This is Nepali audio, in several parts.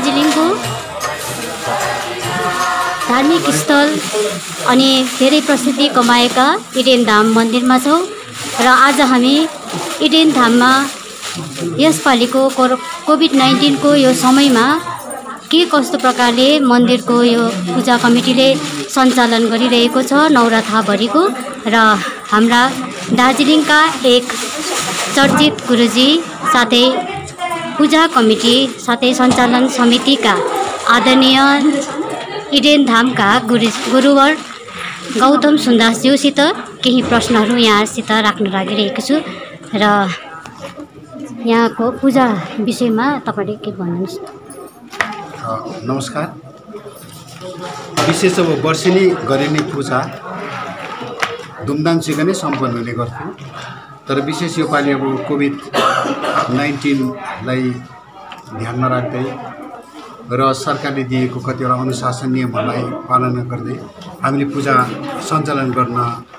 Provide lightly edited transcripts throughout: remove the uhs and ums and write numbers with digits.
दार्जिलिङको धार्मिक स्थल अनि धेरै प्रसिद्धि कमाएका इडेन धाम मन्दिरमा छौँ र आज हामी इडेन धाममा यसपालिको कोभिड-19 को यो समयमा के कस्तो प्रकारले मन्दिरको यो पूजा कमिटीले सञ्चालन गरिरहेको छ नवरथाभरिको र हाम्रा दार्जिलिङका एक चर्चित गुरुजी साथै पूजा कमिटी साथै सञ्चालन समितिका आदरणीय इडेन धामका गुरुवर गौतम सुन्दासज्यूसित केही प्रश्नहरू यहाँसित राख्न लागिरहेको छु र यहाँको पूजा विषयमा तपाईले के भन्नुहुन्छ? नमस्कार। विशेष अब वर्षेनी गरिने पूजा धुमधामसित नै सम्पन्न हुने गर्थ्यो, तर विशेष योपालि अब कोभिड-19 लाई ध्यानमा राख्दै र सरकारले दिएको कतिवटा अनुशासन नियमहरूलाई पालना गर्दै हामीले पूजा सञ्चालन गर्न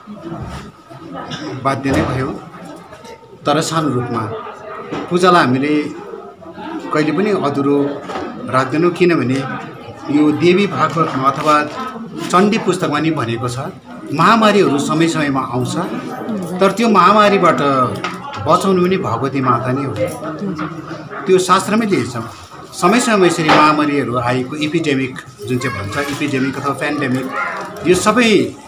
बाध्य नै भयो। तर सानो रूपमा पूजालाई हामीले कहिले पनि अधुरो राख्दैनौँ, किनभने यो देवी भागवतमा अथवा चण्डी पुस्तकमा नि भनेको छ महामारीहरू समय समयमा आउँछ, तर त्यो महामारीबाट बचाउनु पनि भगवती माता नै हो। त्यो शास्त्रमै दिएछ समय समयमा यसरी महामारीहरू आएको एपिडेमिक जुन चाहिँ भन्छ एपिडेमिक अथवा पेन्डेमिक यो सबै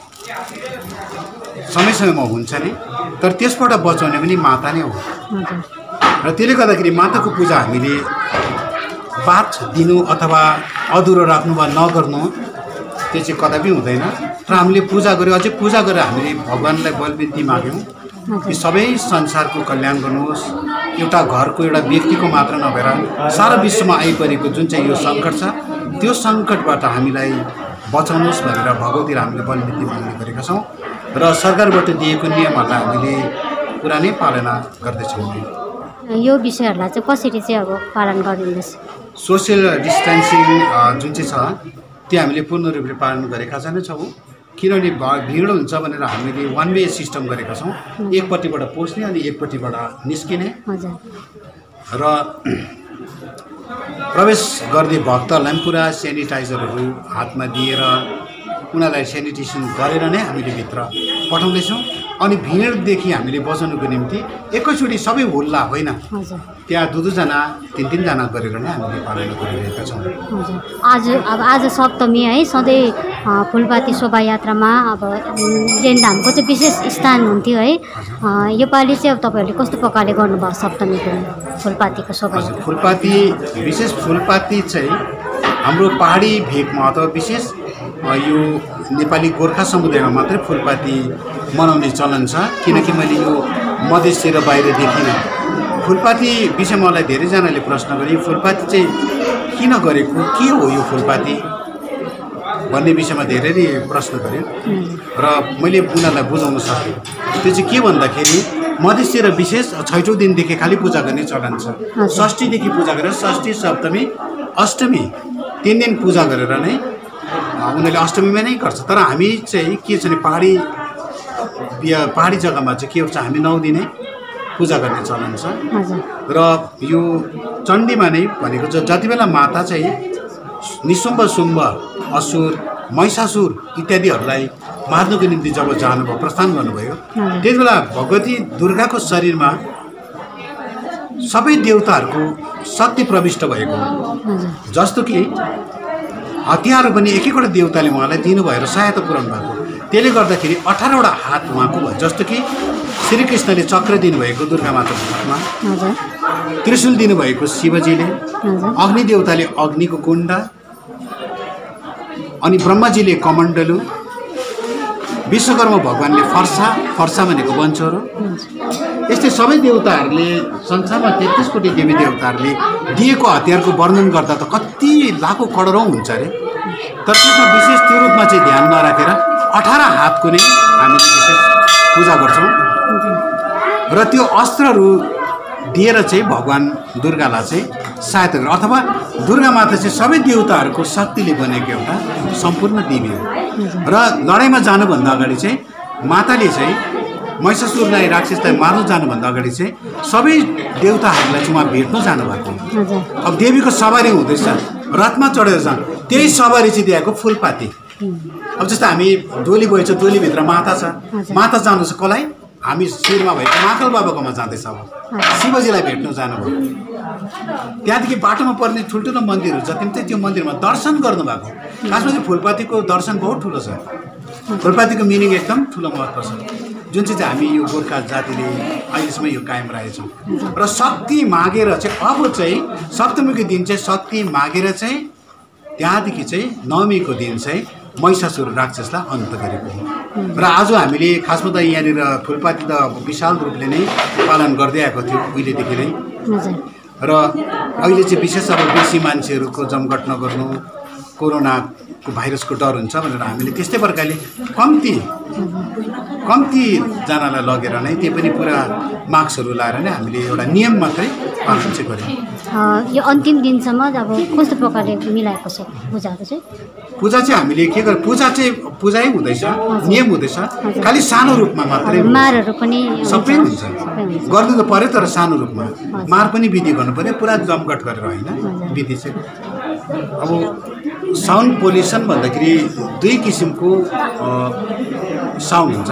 समय समयमा हुन्छ नि, तर त्यसबाट बचाउने पनि माता नै हो। र त्यसले गर्दाखेरि माताको पूजा हामीले बात दिनु अथवा अधुरो राख्नु वा नगर्नु त्यो चाहिँ कदापि हुँदैन। र हामीले पूजा गऱ्यौँ, अझै पूजा गरेर हामीले भगवान्लाई बलबिन्ती माग्यौँ कि सबै संसारको कल्याण गर्नुहोस्, एउटा घरको एउटा व्यक्तिको मात्र नभएर सारा विश्वमा आइपरेको जुन चाहिँ यो सङ्कट छ त्यो सङ्कटबाट हामीलाई बचाउनुहोस् भनेर भगवतीलाई हामीले बलबिन्ती माग्ने गरेका छौँ र सरकारबाट दिएको नियमहरूलाई हामीले पुरा नै पालना गर्दैछौँ। यो विषयहरूलाई चाहिँ कसरी चाहिँ अब पालन गरिँदैछ? सोसियल डिस्टेन्सिङ जुन चाहिँ छ त्यो हामीले पूर्ण रूपले पालन गरेका छैनौँ, किनभने भिड हुन्छ भनेर हामीले वान वे सिस्टम गरेका छौँ। एकपट्टिबाट पस्ने अनि एकपट्टिबाट निस्किने र प्रवेश गर्ने भक्तहरूलाई पनि पुरा सेनिटाइजरहरू हातमा दिएर उनीहरूलाई सेनिटेसन गरेर नै हामीले भित्र पठाउँदैछौँ। अनि भिडदेखि हामीले बचाउनुको निम्ति एकैचोटि सबै हुल्ला होइन, त्यहाँ दुईजना तीनजना गरेर नै हामीले पालना गरिरहेका छौँ। आज सप्तमी है, सधैँ फुलपाती शोभायात्रामा अब इडेन धामको चाहिँ विशेष स्थान हुन्थ्यो है, योपालि चाहिँ अब तपाईँहरूले कस्तो प्रकारले गर्नुभयो सप्तमीको फुलपातीको शोभायात्रा? फुलपाती विशेष फुलपाती चाहिँ हाम्रो पहाडी भेगमा अथवा विशेष यो नेपाली गोर्खा समुदायमा मात्रै फुलपाती मनाउने चलन छ, किनकि मैले यो मधेसतिर बाहिर देखिनँ। फुलपाती विषयमा मलाई धेरैजनाले प्रश्न गरे फुलपाती चाहिँ किन गरेको, के हो यो फुलपाती भन्ने विषयमा धेरैले प्रश्न गर्यो र मैले उनीहरूलाई बुझाउन सकेँ। त्यो चाहिँ के भन्दाखेरि मधेसतिर विशेष 6औं दिनदेखि खालि पूजा गर्ने चलन छ। षष्ठीदेखि पूजा गरेर षष्ठी सप्तमी अष्टमी 3 दिन पूजा गरेर नै उनीहरूले अष्टमीमा नै गर्छ। तर हामी चाहिँ के छ भने पहाडी जग्गामा चाहिँ के हुन्छ, हामी 9 दिनै पूजा गर्ने चलन छ र यो चण्डीमा नै भनेको जति बेला माता चाहिँ निशुम्भ शुम्भ असुर महिषासुर इत्यादिहरूलाई मार्नुको निम्ति जब जानुभयो प्रस्थान गर्नुभयो त्यति बेला भगवती दुर्गाको शरीरमा सबै देवताहरूको शक्ति प्रविष्ट भएको, जस्तो कि हतियार पनि एक एकवटा देवताले उहाँलाई दिनुभयो र सहायता पुर्याउनु भएको। त्यसले गर्दाखेरि 18वटा हात उहाँको भयो, जस्तो कि श्रीकृष्णले चक्र दिनुभएको दुर्गा माताको हातमा, त्रिशूल दिनुभएको शिवजीले, अग्नि देवताले अग्निको कुण्ड, अनि ब्रह्माजीले कमण्डलु, विश्वकर्मा भगवानले फर्सा भनेको बन्चरो। यस्तै सबै देवताहरूले संसारमा 33 कोटी देवी देवताहरूले दिएको हतियारको वर्णन गर्दा त कति लाखौँ करोडौँ हुन्छ अरे, तर त्यसमा विशेष त्यो रूपमा चाहिँ ध्यान नराखेर 18 हातको नै हामीले विशेष पूजा गर्छौँ र त्यो अस्त्रहरू दिएर चाहिँ भगवान दुर्गालाई चाहिँ सहायता गर्छ, अथवा दुर्गा माता चाहिँ सबै देवताहरूको शक्तिले बनेको एउटा सम्पूर्ण देवी हो। र लडाइँमा जानुभन्दा अगाडि चाहिँ माताले चाहिँ महिषासुरलाई राक्षसलाई मार्नु जानुभन्दा अगाडि चाहिँ सबै देवताहरूलाई चाहिँ उहाँ भेट्न जानुभएको। अब देवीको सवारी हुँदैछ रथमा चढेर जान् त्यही सवारी चाहिँ दिएको फुलपाती। अब जस्तो हामी डोली गएछ, डोलीभित्र माता छ, माता जानु छ कसलाई? हामी शिरमा भएको महाकाल बाबाकोमा जाँदैछ। अब शिवजीलाई भेट्न जानुभयो, त्यहाँदेखि बाटोमा पर्ने ठुल्ठुलो मन्दिरहरू छ, तिमी चाहिँ त्यो मन्दिरमा दर्शन गर्नुभएको। खासमा चाहिँ फुलपातीको दर्शन बहुत ठुलो छ। फुलपातीको मिनिङ एकदम ठुलो महत्त्व छ, जुन चाहिँ हामी यो गोर्खा जातिले अहिलेसम्म यो कायम राखेछौँ। र शक्ति मागेर चाहिँ अब चाहिँ सप्तमीको दिन चाहिँ शक्ति मागेर चाहिँ त्यहाँदेखि चाहिँ नवमीको दिन चाहिँ महिषासुर राक्षसलाई अन्त गरेको हो। र आज हामीले खासमा त यहाँनिर फुलपाती त विशाल रूपले नै पालन गर्दै आएको थियो उहिलेदेखि नै। र अहिले चाहिँ विशेष अब बेसी मान्छेहरूको जमघट नगर्नु, कोरोनाको भाइरसको डर हुन्छ भनेर हामीले त्यस्तै प्रकारले कम्तीजनालाई लगेर नै त्यो पनि पुरा मास्कहरू लाएर नै हामीले एउटा नियम मात्रै पालन चाहिँ गऱ्यौँ। यो अन्तिम दिनसम्म अब कस्तो प्रकारले मिलाएको छ पूजाको चाहिँ? पूजा चाहिँ हामीले के गर्छ, पूजै हुँदैछ, नियम हुँदैछ, खालि सानो रूपमा मात्रै। मारहरू पनि सबै हुन्छ, गर्नु त पर्यो तर सानो रूपमा। मार पनि विधि गर्नु पर्यो, पुरा जमघट गरेर होइन विधि चाहिँ। अब साउन्ड पोल्युसन भन्दाखेरि दुई किसिमको साउन्ड हुन्छ।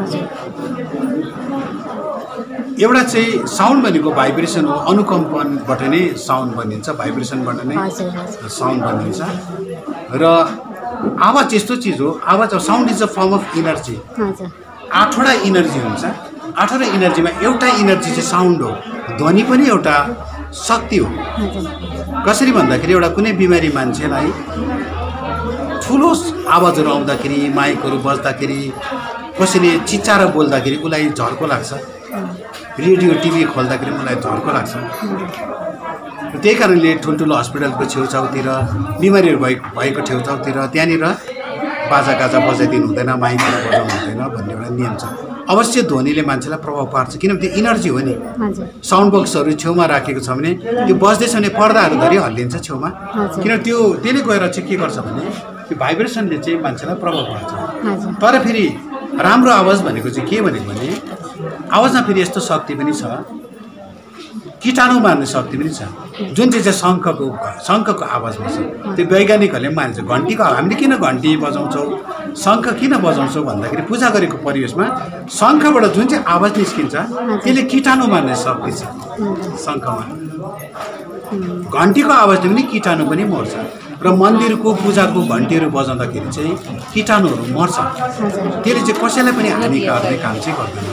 एउटा चाहिँ साउन्ड भनेको भाइब्रेसन हो, अनुकम्पनबाट नै साउन्ड बनिन्छ, भाइब्रेसनबाट नै साउन्ड बनिन्छ। र आवाज यस्तो चिज हो, आवाज sound is a form of energy. 8वटा इनर्जी हुन्छ, 8वटा इनर्जीमा एउटा इनर्जी चाहिँ साउन्ड हो। ध्वनि पनि एउटा शक्ति हो। कसरी भन्दाखेरि एउटा कुनै बिमारी मान्छेलाई ठुलो आवाजहरू आउँदाखेरि, माइकहरू बज्दाखेरि, कसैले चिच्चाएर बोल्दाखेरि उसलाई झर्को लाग्छ, रेडियो टिभी खोल्दाखेरि मलाई झर्को लाग्छ। त्यही कारणले ठुल्ठुलो हस्पिटलको छेउछाउतिर, बिमारीहरू भएको छेउछाउतिर त्यहाँनिर बाजागाजा बजाइदिनु हुँदैन, माइकहरू बजाउनु हुँदैन भन्ने एउटा नियम छ। अवश्य ध्वनिले मान्छेलाई प्रभाव पार्छ, किनभने त्यो इनर्जी हो नि। साउन्ड बक्सहरू छेउमा राखेको छ भने त्यो बज्दैछ भने पर्दाहरू धरि हल्लिन्छ छेउमा, किनभने त्यसले गएर चाहिँ के गर्छ भने त्यो भाइब्रेसनले चाहिँ मान्छेलाई प्रभाव पार्छ। तर फेरि राम्रो आवाज भनेको चाहिँ के भनेको भने आवाजमा फेरि यस्तो शक्ति पनि छ, कीटाणु मार्ने शक्ति पनि छ, जुन चाहिँ शङ्खको आवाजमा छ। त्यो वैज्ञानिकहरूले पनि मानिन्छ। घन्टीको हामीले किन घन्टी बजाउँछौँ, शङ्ख किन बजाउँछौँ भन्दाखेरि पूजा गरेको परिवेशमा शङ्खबाट जुन चाहिँ आवाज निस्किन्छ त्यसले कीटाणु मार्ने शक्ति छ शङ्खमा। घन्टीको आवाजले पनि कीटाणु पनि मर्छ। र मन्दिरको पूजाको घन्टीहरू बजाउँदाखेरि चाहिँ कीटाणुहरू मर्छ, त्यसले चाहिँ कसैलाई पनि हानि गर्ने काम चाहिँ गर्दैन।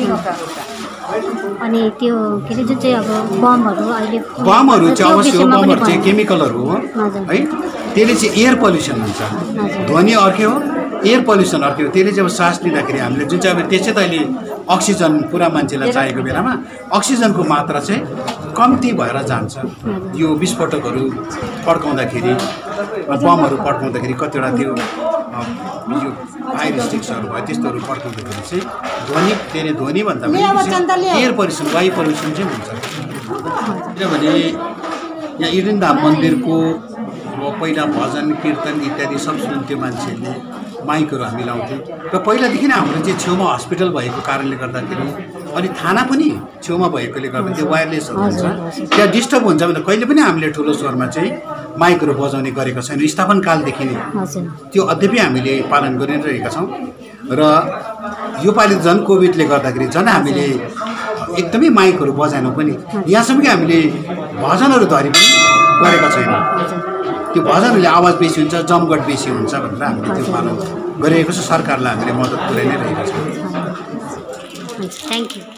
अनि त्यो के अरे जुन चाहिँ अब बमहरू अहिले बमहरू चाहिँ अवश्य हो, बमहरू चाहिँ केमिकलहरू हो है, त्यसले चाहिँ एयर पल्युसन हुन्छ। ध्वनि अर्कै हो, एयर पल्युसन अर्कै हो। त्यसले चाहिँ अब सास लिँदाखेरि हामीले जुन चाहिँ अब त्यसै त अहिले अक्सिजन पुरा मान्छेलाई चाहिएको बेलामा अक्सिजनको मात्रा चाहिँ कम्ती भएर जान्छ। यो विस्फोटकहरू पड्काउँदाखेरि, बमहरू पड्काउँदाखेरि कतिवटा त्यो यो फायर स्टिक्सहरू भयो त्यस्तोहरू पड्काउँदाखेरि चाहिँ ध्वनिभन्दा पनि एयर पल्युसन, वायु पल्युसन चाहिँ हुन्छ। किनभने यहाँ इरेनधाम मन्दिरको पहिला भजन कीर्तन इत्यादि सब सुन्थ्यो मान्छेहरूले, माइकहरू हामी लाउँथ्यौँ। र पहिलादेखि नै हाम्रो चाहिँ छेउमा हस्पिटल भएको कारणले गर्दाखेरि अनि थाना पनि छेउमा भएकोले गर्दा त्यो वायरलेसहरू हुन्छ, त्यहाँ डिस्टर्ब हुन्छ भने कहिले पनि हामीले ठुलो स्वरमा चाहिँ माइकहरू बजाउने गरेको छैन। स्थापनकालदेखि नै त्यो अझै हामीले पालन गरिरहेका छौँ। र योपालि झन् कोभिडले गर्दाखेरि झन् हामीले एकदमै माइकहरू बजाएनौँ पनि, यहाँसम्म कि हामीले भजनहरू धरि पनि गरेका छैनौँ। त्यो भजनहरूले आवाज बेसी हुन्छ, जमघट बेसी हुन्छ भनेर हामीले त्यो पालन गरिरहेको छ। सरकारलाई हामीले मद्दत पुर्याइ नै रहेका छौँ। Thank you.